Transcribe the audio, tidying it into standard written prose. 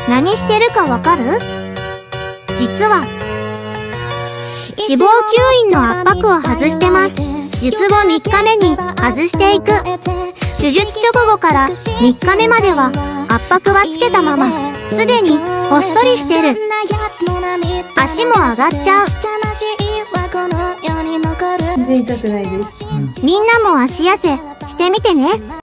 何してるかわかる？実は脂肪吸引の圧迫を外してます。術後3日目に外していく。手術直後から3日目までは圧迫はつけたまま、すでにほっそりしてる。足も上がっちゃう。 全然痛くないです。 みんなも足痩せしてみてね。